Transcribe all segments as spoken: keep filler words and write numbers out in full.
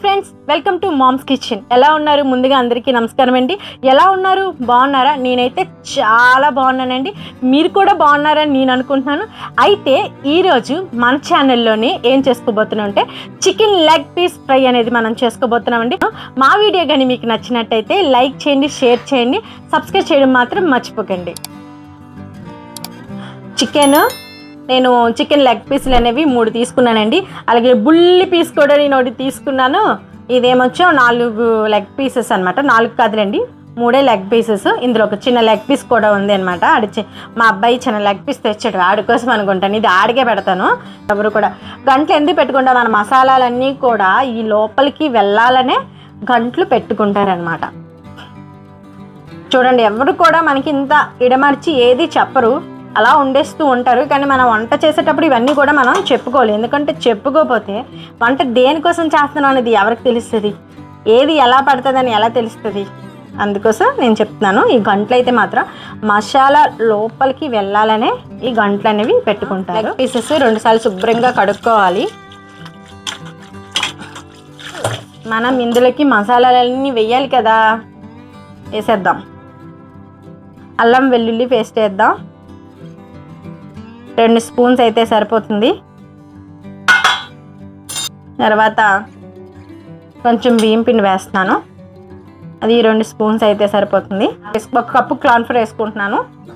Friends, welcome to mom's kitchen. ఎలా ఉన్నారు? ముందుగా అందరికీ నమస్కారం అండి. ఎలా ఉన్నారు? బాగున్నారా? నేనైతే చాలా బాగున్నానండి. మీరు కూడా బాగున్నారని నేను అనుకుంటున్నాను. అయితే ఈరోజు మన ఛానల్లోనే ఏం చేసుకోబోతున్నాం అంటే చికెన్ లెగ్ పీస్ ఫ్రై అనేది మనం చేసుకోబోతున్నామండి. మా వీడియో కానీ మీకు నచ్చినట్టయితే లైక్ చేయండి, షేర్ చేయండి, సబ్స్క్రైబ్ చేయడం మాత్రం మర్చిపోకండి. చికెన్ నేను చికెన్ లెగ్ పీసులు అనేవి మూడు తీసుకున్నానండి. అలాగే బుల్లి పీస్ కూడా నేను ఒకటి తీసుకున్నాను. ఇదేమొచ్చో నాలుగు లెగ్ పీసెస్ అనమాట. నాలుగు కాదులండి, మూడే లెగ్ పీసెస్. ఇందులో ఒక చిన్న లెగ్ పీస్ కూడా ఉంది అనమాట. ఆడి మా అబ్బాయి చిన్న లెగ్ పీస్ తెచ్చాడు, ఆడి కోసం అనుకుంటాను. ఇది ఆడికే పెడతాను. ఎవరు కూడా గంటలు ఎందుకు పెట్టుకుంటా, మన మసాలాలన్నీ కూడా ఈ లోపలికి వెళ్ళాలనే గంటలు పెట్టుకుంటారనమాట. చూడండి, ఎవరు కూడా మనకి ఇంత ఇడమర్చి ఏది చెప్పరు, అలా వండేస్తూ ఉంటారు. కానీ మనం వంట చేసేటప్పుడు ఇవన్నీ కూడా మనం చెప్పుకోవాలి. ఎందుకంటే చెప్పుకోకపోతే వంట దేనికోసం చేస్తున్నాం అనేది ఎవరికి తెలుస్తుంది, ఏది ఎలా పడుతుందని ఎలా తెలుస్తుంది. అందుకోసం నేను చెప్తున్నాను. ఈ గంటలు అయితే మాత్రం మసాలా లోపలికి వెళ్ళాలనే ఈ గంటలు అనేవి పెట్టుకుంటారు. లెగ్ పీసెస్ రెండుసార్లు శుభ్రంగా కడుక్కోవాలి. మనం ఇందులోకి మసాలాలన్నీ వేయాలి కదా, వేసేద్దాం. అల్లం వెల్లుల్లి పేస్ట్ వేద్దాం. రెండు స్పూన్స్ అయితే సరిపోతుంది. తర్వాత కొంచెం బియ్యం పిండి వేస్తున్నాను, అది రెండు స్పూన్స్ అయితే సరిపోతుంది. ఒక కప్పు కార్న్ఫ్లోర్ వేసుకుంటున్నాను.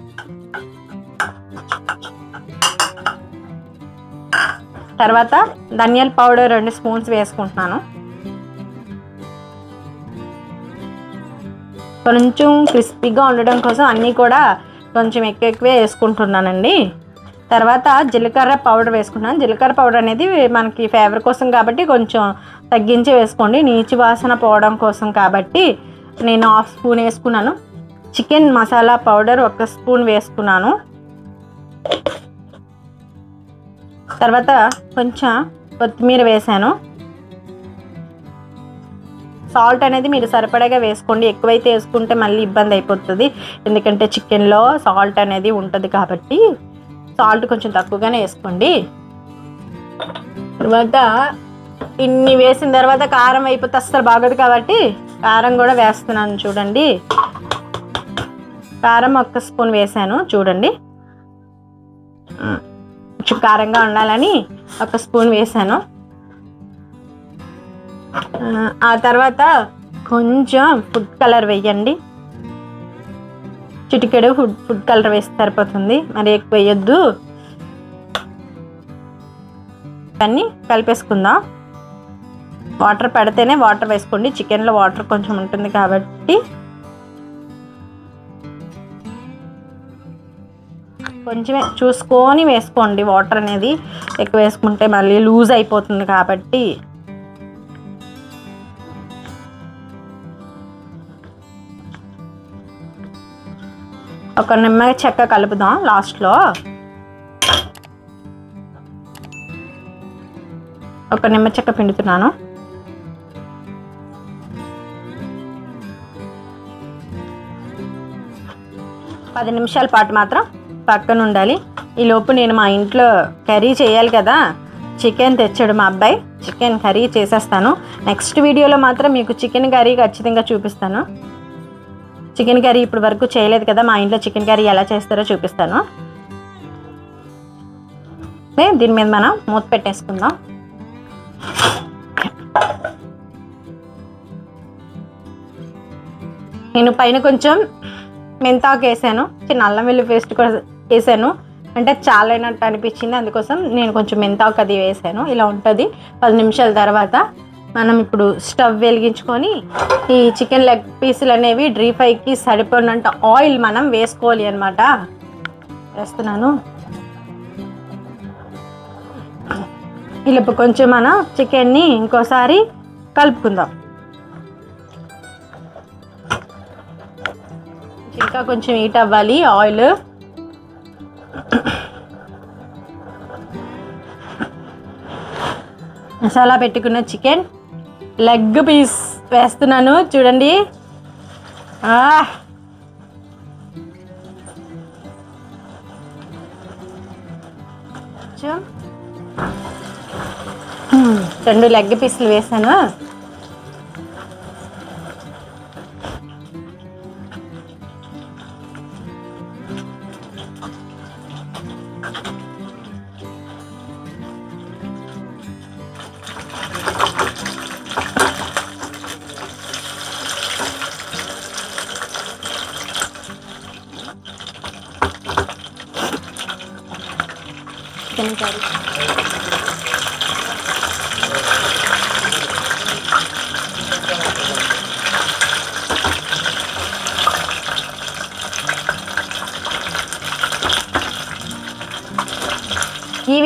తర్వాత ధనియాల పౌడర్ రెండు స్పూన్స్ వేసుకుంటున్నాను. కొంచెం క్రిస్పీగా ఉండడం కోసం అన్నీ కూడా కొంచెం ఎక్కువ ఎక్కువే వేసుకుంటున్నానండి. తర్వాత జీలకర్ర పౌడర్ వేసుకుంటున్నాను. జీలకర్ర పౌడర్ అనేది మనకి ఫ్లేవర్ కోసం కాబట్టి కొంచెం తగ్గించి వేసుకోండి, నీచు వాసన పోవడం కోసం కాబట్టి నేను హాఫ్ స్పూన్ వేసుకున్నాను. చికెన్ మసాలా పౌడర్ ఒక స్పూన్ వేసుకున్నాను. తర్వాత కొంచెం కొత్తిమీర వేసాను. సాల్ట్ అనేది మీరు సరిపడగా వేసుకోండి, ఎక్కువైతే వేసుకుంటే మళ్ళీ ఇబ్బంది అయిపోతుంది. ఎందుకంటే చికెన్లో సాల్ట్ అనేది ఉంటుంది కాబట్టి సాల్ట్ కొంచెం తక్కువగానే వేసుకోండి. తర్వాత ఇన్ని వేసిన తర్వాత కారం అయిపోతే అస్సలు బాగోదు కాబట్టి కారం కూడా వేస్తున్నాను. చూడండి, కారం ఒక్క స్పూన్ వేసాను. చూడండి, కొంచెం కారంగా ఉండాలని ఒక స్పూన్ వేసాను. ఆ తర్వాత కొంచెం ఫుడ్ కలర్ వేయండి. చిటికెడు ఫుడ్ ఫుడ్ కలర్ వేస్తే సరిపోతుంది, మరి ఎక్కువ వేయొద్దు. అన్నీ కలిపేసుకుందాం. వాటర్ పెడితేనే వాటర్ వేసుకోండి, చికెన్లో వాటర్ కొంచెం ఉంటుంది కాబట్టి. కొంచెమే చూసుకొని వేసుకోండి, వాటర్ అనేది ఎక్కువ వేసుకుంటే మళ్ళీ లూజ్ అయిపోతుంది కాబట్టి. ఒక నిమ్మ చెక్క కలుపుదాం లాస్ట్లో. ఒక నిమ్మ చెక్క పిండుతున్నాను. పది నిమిషాల పాటు మాత్రం పక్కన ఉండాలి. ఈలోపు నేను మా ఇంట్లో కర్రీ చేయాలి కదా, చికెన్ తెచ్చాడు మా అబ్బాయి. చికెన్ కర్రీ చేసేస్తాను. నెక్స్ట్ వీడియోలో మాత్రం మీకు చికెన్ కర్రీ ఖచ్చితంగా చూపిస్తాను. చికెన్ కర్రీ ఇప్పుడు వరకు చేయలేదు కదా, మా ఇంట్లో చికెన్ కర్రీ ఎలా చేస్తారో చూపిస్తాను. దీని మీద మనం మూత పెట్టేసుకుందాం. నేను పైన కొంచెం మెంతాకు వేసాను, చిన్న అల్లం వెల్లుల్లి పేస్ట్ కూడా వేసాను. అంటే చాలా అయినట్టు అనిపించింది, అందుకోసం నేను కొంచెం మెంతాకు అది వేసాను. ఇలా ఉంటుంది. పది నిమిషాల తర్వాత మనం ఇప్పుడు స్టవ్ వెలిగించుకొని ఈ చికెన్ లెగ్ పీసులు అనేవి డ్రీ ఫ్రైకి సరిపడినంత ఆయిల్ మనం వేసుకోవాలి అనమాట. వేస్తున్నాను. ఇలా కొంచెం మనం చికెన్ని ఇంకోసారి కలుపుకుందాం. ఇంకా కొంచెం హీట్ అవ్వాలి ఆయిల్. మసాలా పెట్టుకున్న చికెన్ లెగ్ పీస్ వేస్తున్నాను. చూడండి, రెండు లెగ్ పీసులు వేసాను.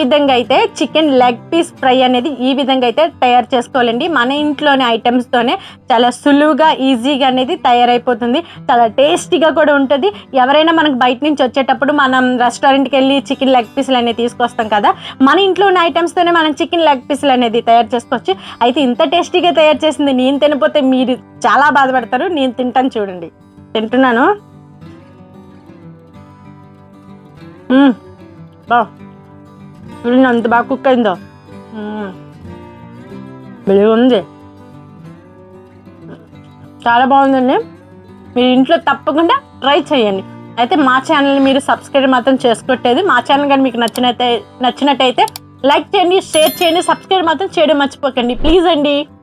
విధంగా అయితే చికెన్ లెగ్ పీస్ ఫ్రై అనేది ఈ విధంగా అయితే తయారు చేసుకోవాలండి. మన ఇంట్లోని ఐటమ్స్తోనే చాలా సులువుగా ఈజీగా అనేది తయారైపోతుంది. చాలా టేస్టీగా కూడా ఉంటుంది. ఎవరైనా మనకు బయట నుంచి వచ్చేటప్పుడు మనం రెస్టారెంట్కి వెళ్ళి చికెన్ లెగ్ పీసులు అనేది తీసుకొస్తాం కదా, మన ఇంట్లో ఉన్న ఐటమ్స్తోనే మనం చికెన్ లెగ్ పీసులు అనేది తయారు చేసుకోవచ్చు. అయితే ఇంత టేస్టీగా తయారు చేసింది నేను తినపోతే మీరు చాలా బాధపడతారు. నేను తింటాను, చూడండి తింటున్నాను. బా అంత బాగా కుక్ అయిందో, భలే ఉంది, చాలా బాగుందండి. మీరు ఇంట్లో తప్పకుండా ట్రై చేయండి. అయితే మా ఛానల్ని మీరు సబ్స్క్రైబ్ మాత్రం చేసుకోవట్లేదు. మా ఛానల్ కానీ మీకు నచ్చినట్టే నచ్చినట్టయితే లైక్ చేయండి, షేర్ చేయండి, సబ్స్క్రైబ్ మాత్రం చేయడం మర్చిపోకండి ప్లీజ్ అండి.